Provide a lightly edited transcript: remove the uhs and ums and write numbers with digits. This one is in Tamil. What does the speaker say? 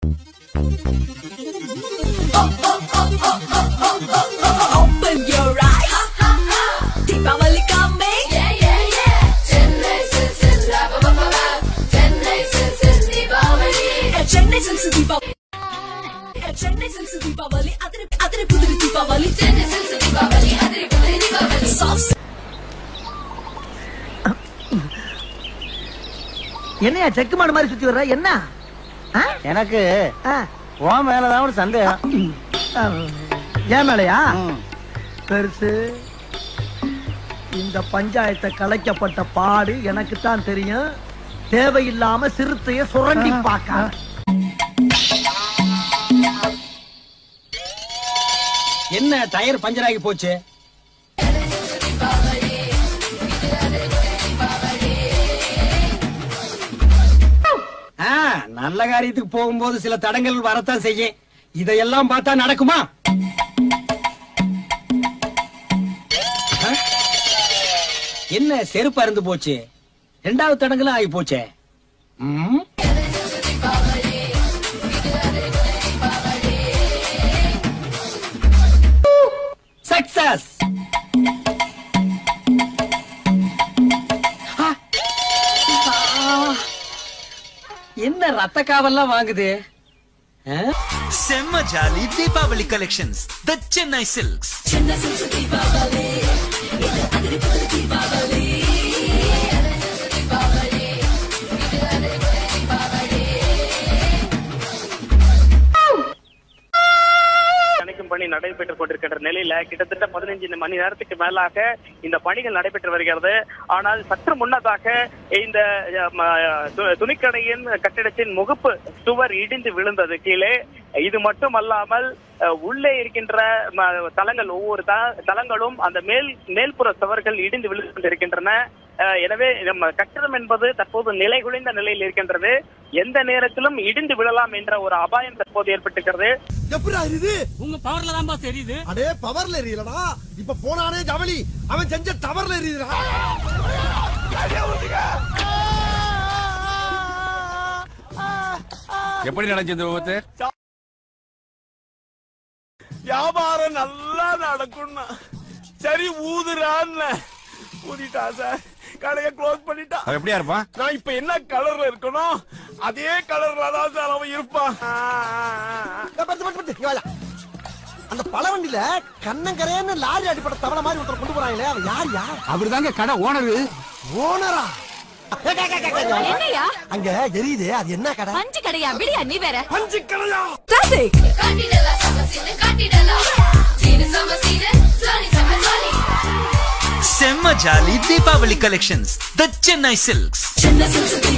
Open your eyes. Deepavali coming. Yeah, yeah, yeah. Chennai Silks Chennai Silks Deepavali. Chennai Silks Deepavali. Chennai Silks Deepavali. Adri Pudri Deepavali. Chennai Silks Deepavali. Adri Pudri Deepavali. Soft. என்னையா செக்கு மாடு மாதிரி சுத்தி வர்ற என்ன? எனக்கு உன் மேலதான் ஒரு சந்தேகம். ஏன் மேலையா? பெருசு, இந்த பஞ்சாயத்தை கலைக்கப்பட்ட பாடு எனக்கு தான் தெரியும். தேவையில்லாம சிறுத்தைய சுரண்டி பார்க்க. என்ன டயர் பஞ்சர் ஆகி போச்சு? நல்ல காரியத்துக்கு போகும்போது சில தடங்கள் வரத்தான் செய்யும். இதையெல்லாம் பார்த்தா நடக்குமா? என்ன செருப்பு அருந்து போச்சு? இரண்டாவது தடங்களும் ஆகி போச்சே. சக்சஸ். என்ன ரத்த காவல்லாம் வாங்குது? செம்ம jolly Deepavali collections the Chennai Silks. Chennai Silks Deepavali. Adri Pudri Deepavali. பணி நடைபெற்றுக் கொண்டிருக்கின்ற நிலையில கிட்டத்தட்ட 15 மணி நேரத்துக்கு மேலாக இந்த பணிகள் நடைபெற்று வருகிறது. ஆனால் சற்று முன்னதாக இந்த துணிக்கடையின் கட்டிடத்தின் முகப்பு சுவர் இடிந்து விழுந்தது கீழே. இது மட்டுமல்லாமல் உள்ளே இருக்கின்ற தளங்கள், ஒவ்வொரு தளங்களும் அந்த மேல்புற சுவர்கள் இடிந்து விழுந்து கொண்டிருக்கின்றன. எனவே நம்ம கட்டிடம் என்பது தற்போது நிலைகுலைந்த நிலையில் இருக்கின்றது. எந்த நேரத்திலும் இடிந்து விழலாம் என்ற ஒரு அபாயம் தற்போது ஏற்பட்டிருக்கிறது. எப்படா இது? உங்க பவர்ல தான் பாஸ் எரியுது. அடே பவர்ல எரியலடா, இப்ப போனானே ஜவலி அவன் செஞ்ச தவறுல எரியுதுடா. எப்படி நடந்தது விபத்து? வியாபாரம் நல்லா நடக்கும்னா சரி ஊதுறான்னு ஊதிட்டா சார். கடையை க்ளோஸ் பண்ணிட்டா. அவன் எப்படியா இருப்பான்? நான் இப்ப என்ன கலர்ல இருக்கணும் அதே கலர்ல தான் சார் அவன் இருப்பான். அந்த பழவண்டியில கண்ணங்கரையன்னு லாரி அடிப்பட்ட தவளை மாதிரி ஒருத்தர் கொண்டு போறாங்களே, அவன் யார்? யார் அவரு தாங்க கடை ஓனரு. ஓனரா? என்னையா அங்க எரியுது, அது என்ன கடை? பஞ்சு கடையா? விடியா நீ வேற. பஞ்சு கடையா? Traffic. காட்டிடலா சமசீன காட்டிடலா. சீன சமசீன ஜாலி சமஜாலி. செம்ம jolly Deepavali collections the Chennai Silks. Chennai Silks